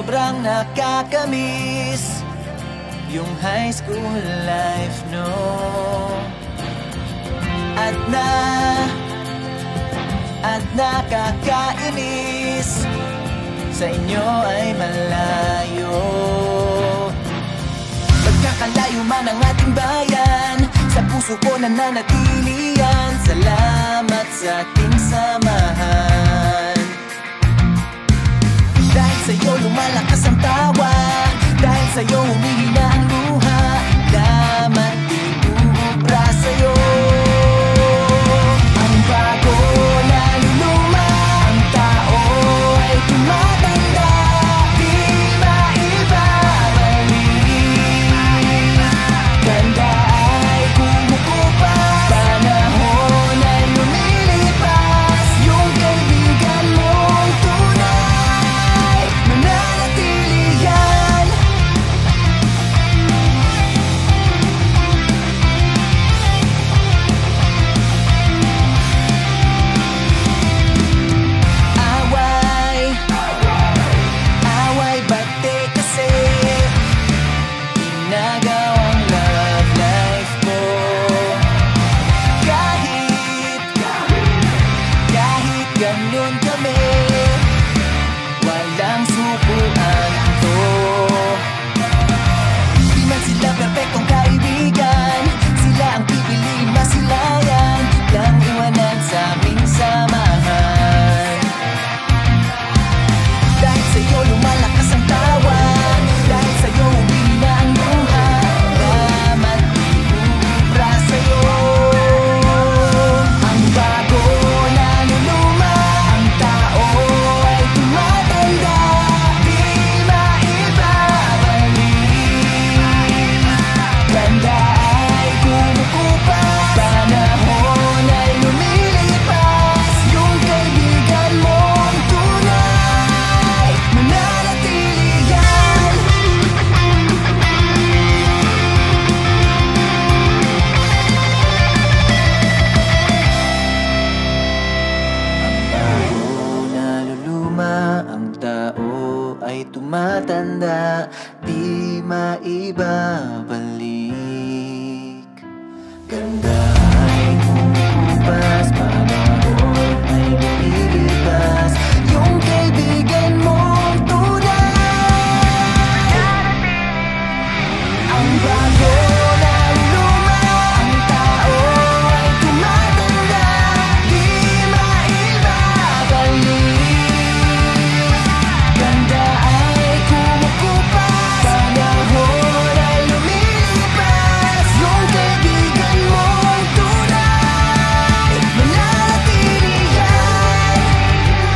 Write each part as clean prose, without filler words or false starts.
sobrang nakakamiss yung high school life, no? At nakakainis, sa inyo ay malayo. Pagkakalayo man ang ating bayan, sa puso ko nananatili yan. Salamat sa ating samahan. Dahil sa'yo lumalakas ang tawa, dahil sa'yo humihina ang luha. Damat di uubra sa'yo. Ang bago lalo luma, ang tao ay tumatanda. Di maibabalik, ganda ay kumukupa, panahon ay lumilipas. Yung kaibigan mong tunay, mananatili yan. Away, ba't di kasi ginagawang love life ko? Kahit ganun kami, walang sukuan to. Di man sila perfectong kaibigan, sila ang pipiliin masilayan, lang iwanan sa aming samahan. Dahil sa'yo lumalakas ang tawa, dahil sa'yo humihina ang luha. Damat di uubra sa'yo. Ang bago lalo luma, ang tao ay tumatanda. Di maibabalik, ganda ay kumukupa, panahon ay lumilipas. Yung kaibigan mong tunay, mananatili yan. Ang bago naluluma, ang tao ay tumatanda. Di maibabalik, ganda ay kumukupas, panahon ay lumilipas. Yung kaibigan mong tunay, ang bago lalo luma, ang tao ay tumatanda. Di maibabalik, ganda ay kumukupas, panahon ay lumilipas. Yung kaibigan mong tunay, mananatili yan.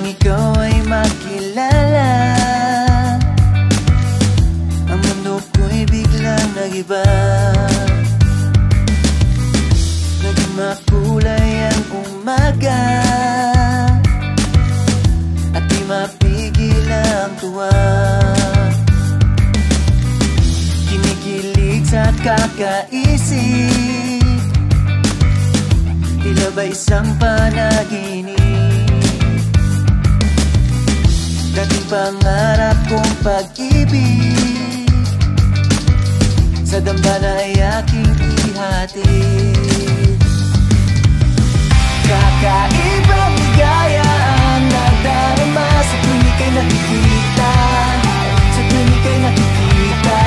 ikaw ay makilala, ang mundo ko'y biglang nag-iba. Naging makulay ang umaga, at di mapigil ang tuwa. Kinikilig sa kakaisip, tila ba isang panaginip. Dating pangarap kong pag-ibig, sa dambana ay aking ihatid. Kakaibang ligaya ang nadarama sa tuwing ika'y nakikita, sa tuwing ika'y nakikita.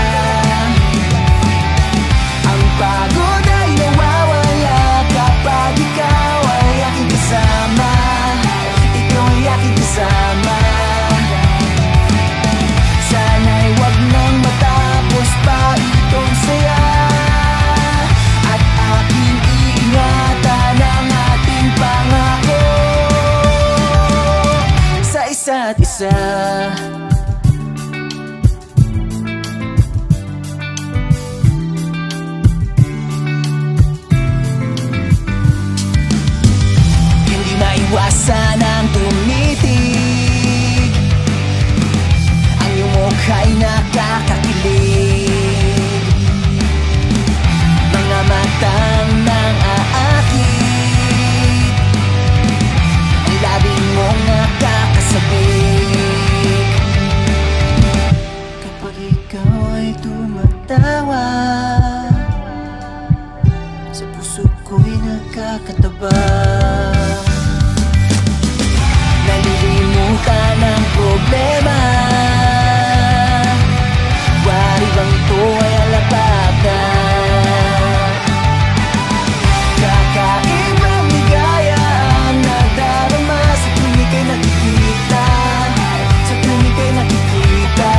Ang pagod ay nawawala kapag ikaw ay aking kasama, ikaw ay aking kasama. Sana'y wag nang matapos pa itong saya, at aking iingatan ang ating pangako sa isa't isa. Hindi maiwasan ang tumitig, ang iyong mukha'y nakakakilig. Mga matang nang aakit, ang labi mong nakakasabik. Kapag ikaw ay tumatawa, sa puso ko'y nakakataba. Nalilimutan ang problema, wari bang to ay alapad na. Kakaibang ligaya ang nadarama sa tuwing ika'y nakikita, sa tuwing ika'y nakikita.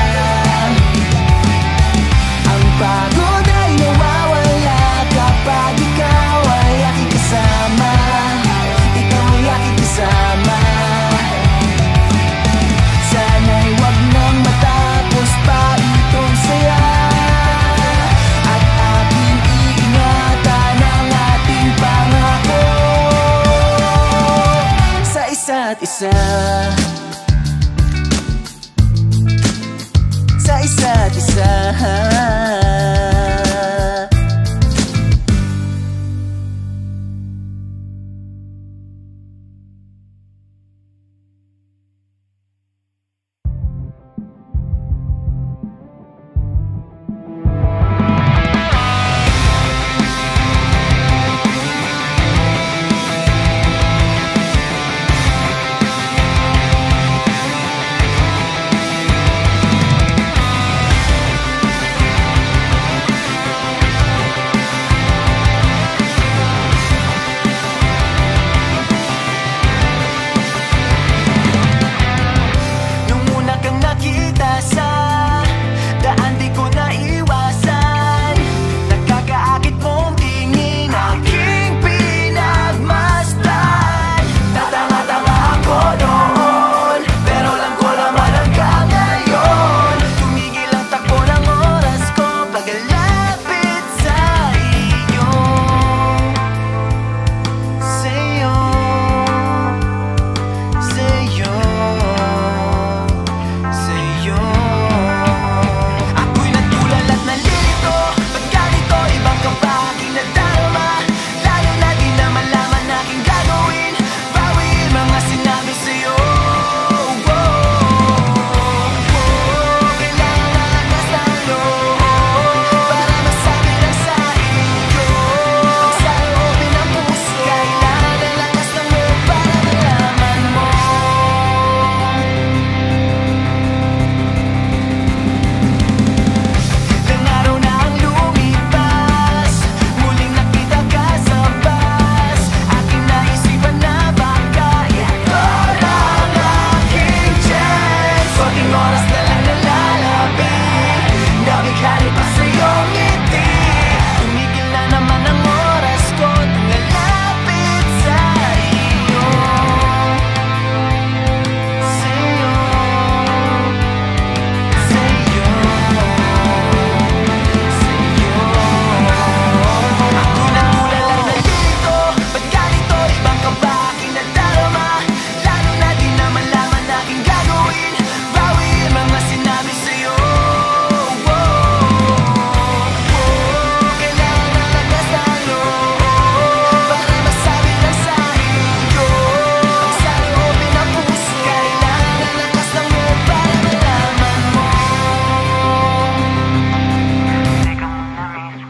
Ang pagod ay nawawala kapag ikaw ay aking kasama, ikaw ay aking kasama. Sana'y wag nang matapos pa itong saya, at aking iingatan ang ating pangako sa isa't isa, sa isa't isa.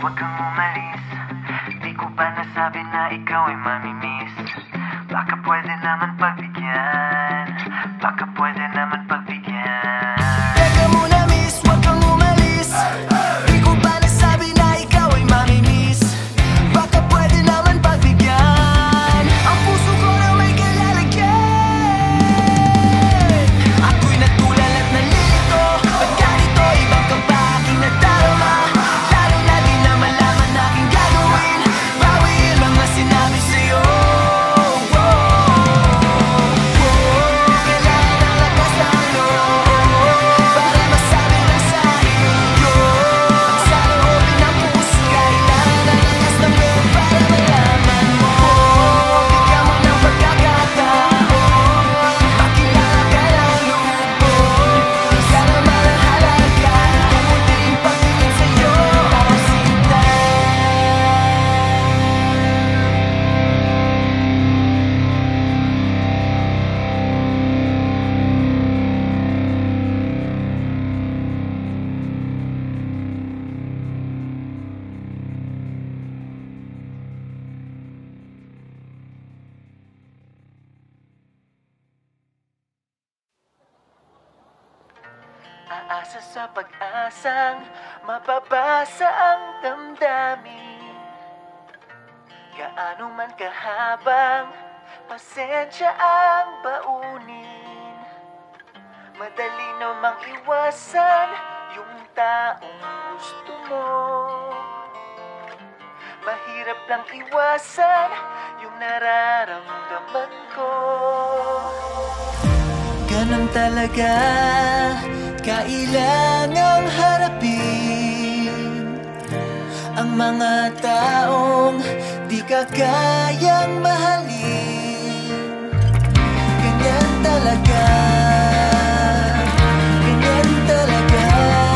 Huwag kang umalis, di ko ba nasabi na ikaw ay mamimiss? Baka pwede naman pagbigyan, baka pwede naman pagbigyan. Teka muna miss, huwag kang umalis. Di ko ba nasabi na ikaw ay mamimiss? Baka pwede naman pagbigyan ang puso ko na may kalalagyan. Ako'y nagtulal at nalilito. Ba't ganito? Ibang kang pa aking nadarama. Lalo na di na malaman aking gagawin. Bawiin mga sinabi sa'yo. Kailangan ng lakas ng loob para masabi lang sa'yo ang saloobin ng puso. Kailangan ng lakas ng loob para malaman mo. Bigyan mo ng pagkakataon, makilala ka ng lubos. Sana malahala ka kung muling pagtingin sa'yo ang sinta. Aasa sa pag-asang mapabasa ang damdamin. Gaano man kahabang pasensya ang baunin. Madali namang iwasan yung taong gusto mo. Mahirap lang iwasan yung nararamdaman ko. Ganun talaga, kailangang harapin ang mga taong di ka kayang mahalin. Ganyan talaga, ganyan talaga.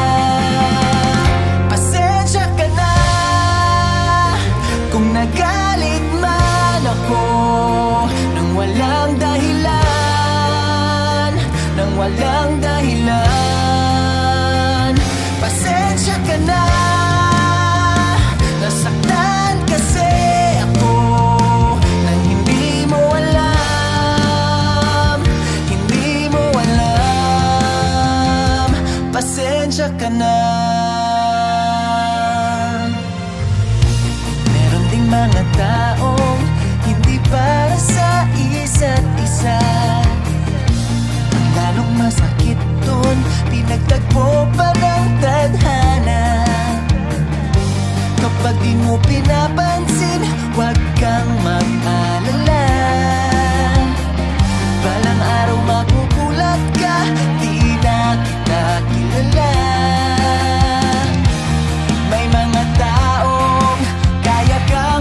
Pasensya ka na kung nagalit man ako nang walang dahilan, nang walang dahilan. Pasensya ka na, nasaktan kasi ako nang hindi mo alam, hindi mo alam. Pasensya ka na. Meron ding mga taong hindi para sa isa't isa. Ang lalong masakit dun, pinagtagpo pa ng tadhana. Kapag di mo pinapansin, huwag kang mag-alala. Balang araw magugulat ka, di na kita kilala. May mga taong kaya kang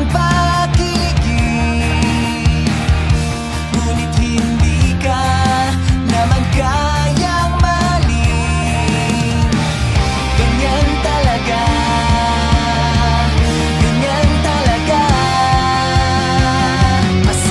pakiligin, ngunit hindi ka naman kayang mahalin. Ganyan talaga, ganyan talaga.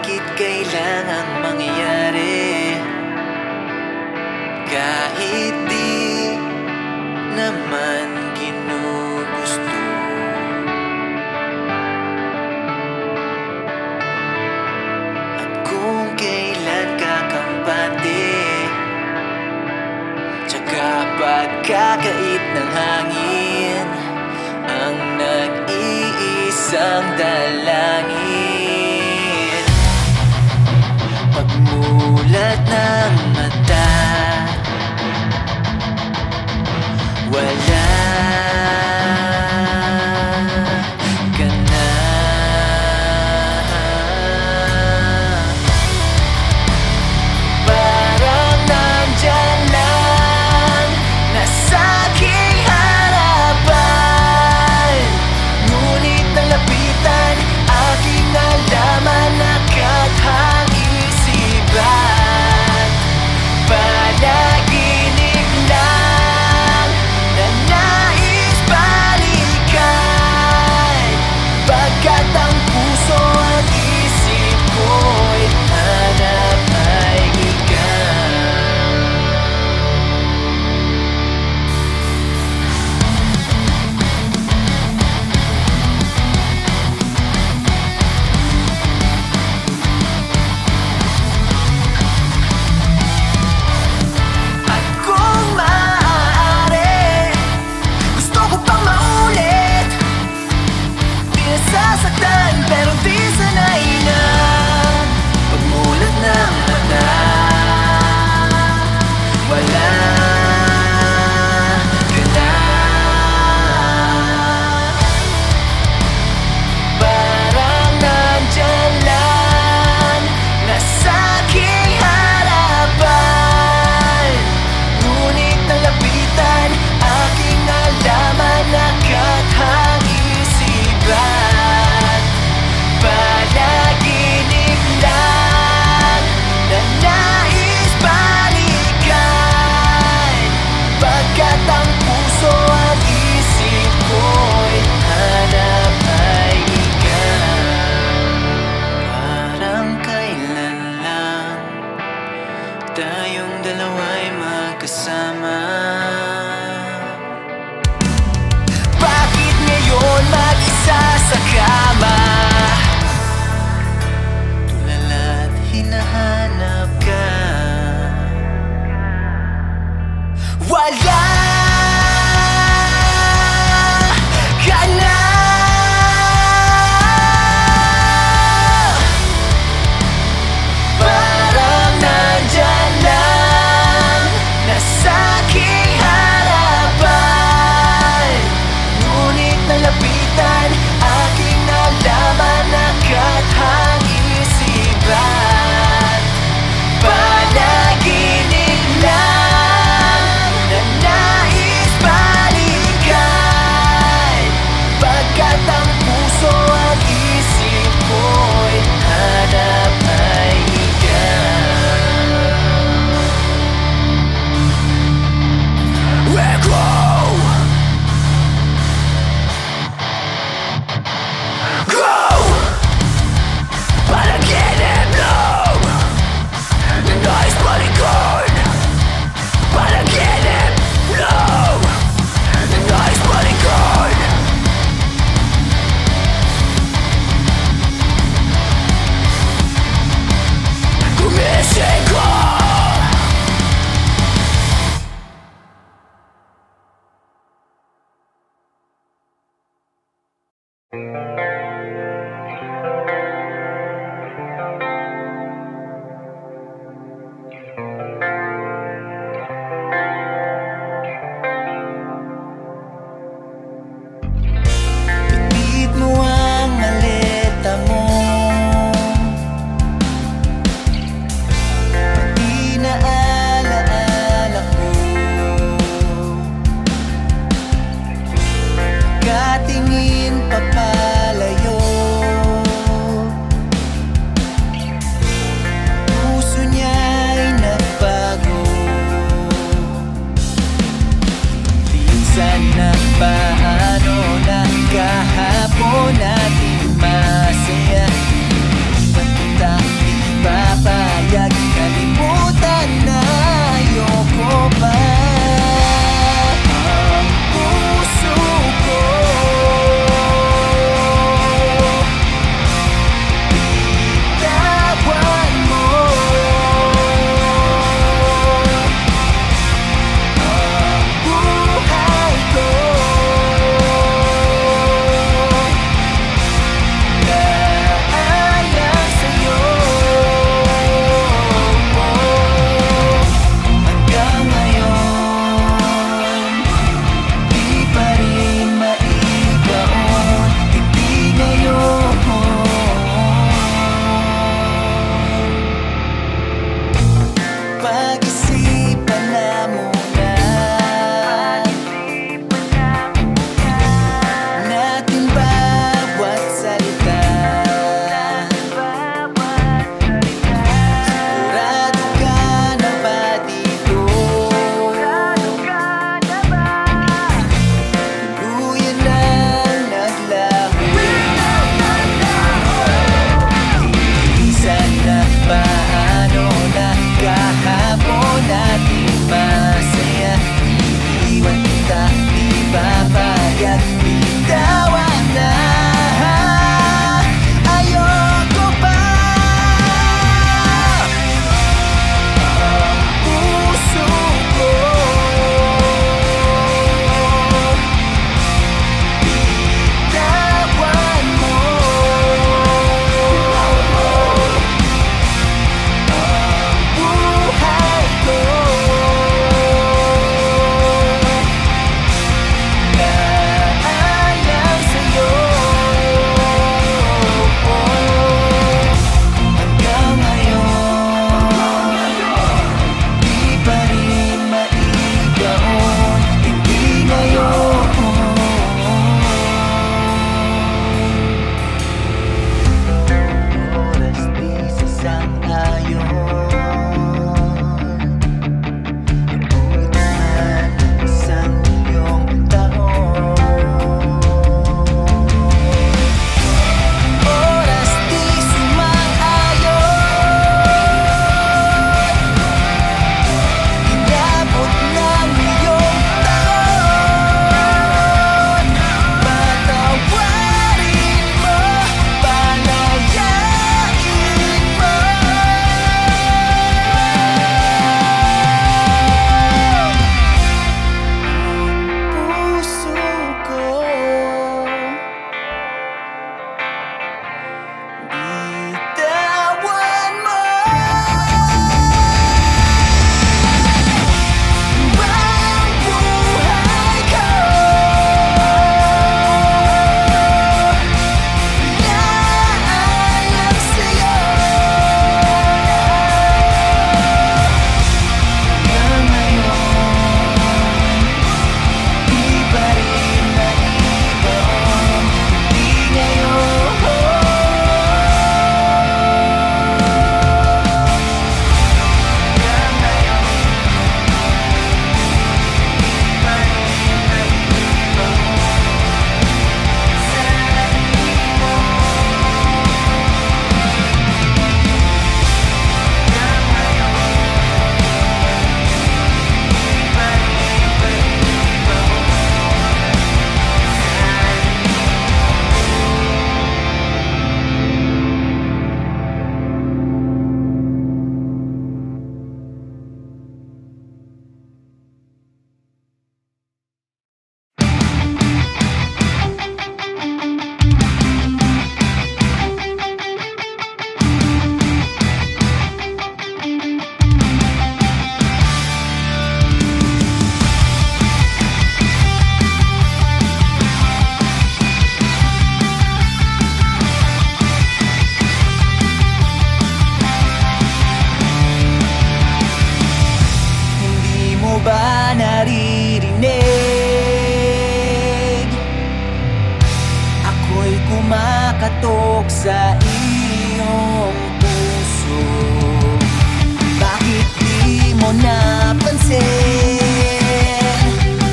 bakit kailangang mangyari kahit di naman ginugusto. At kung kailan kakampante, tsaka pagkakait ng hangin ang nag-iisang dalangin. Pagmulat ng mata, wala ka na. Parang nandyan lang, nasa aking harapan, ngunit nalapitan sa iyong puso. Bakit di mo napansin?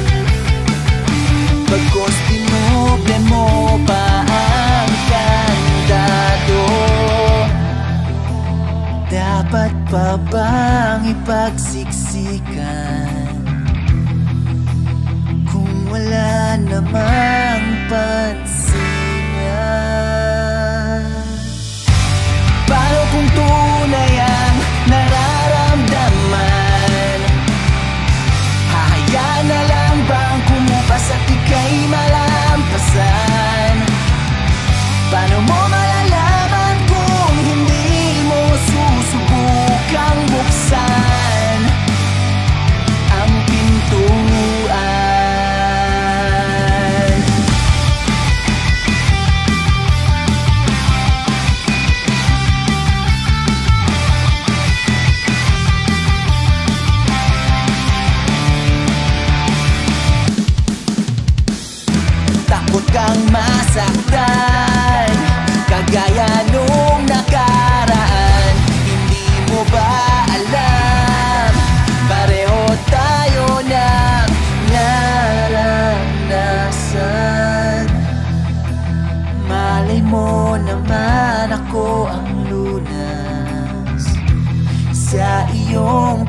Bagkus tinoble mo pa ang kandado. Dapat pa bang ipagsiksikan kung wala namang pansinan? Paano kung tunay ang nararamdaman? Hahayaan na lang bang kumupas at ika'y malampasan? Paano mo malalaman kung hindi mo susubukang buksan ang pintuan? Takot kang masaktan kagaya nung nakaraan. Hindi mo ba alam, pareho tayo ng naranasan? Malay mo naman ako ang lunas sa iyong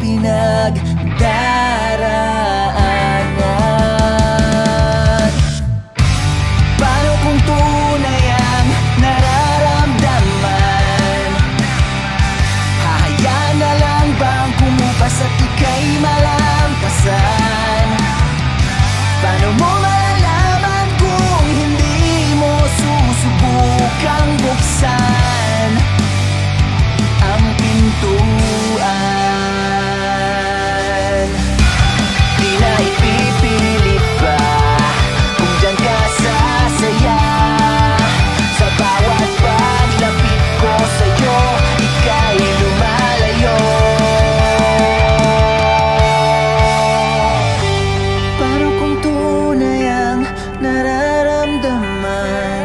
pinagdaraanan. Paano kung tunay ang nararamdaman? Hahayaan na lang bang kumupas at ika'y malampasan? Paano mo malalaman kung hindi mo susubukang buksan ang pintuan? Di na ipipilit pa kung dyan ka sasaya. Sa bawat paglapit ko sa'yo, ika'y lumalayo. Paano kung tunay ang nararamdaman?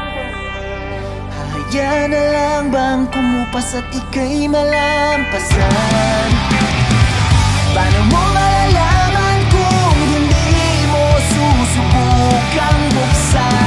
Hahayaan na lang bang kumupas at ika'y malampasan? Paano mo malalaman kung hindi mo susubukang buksan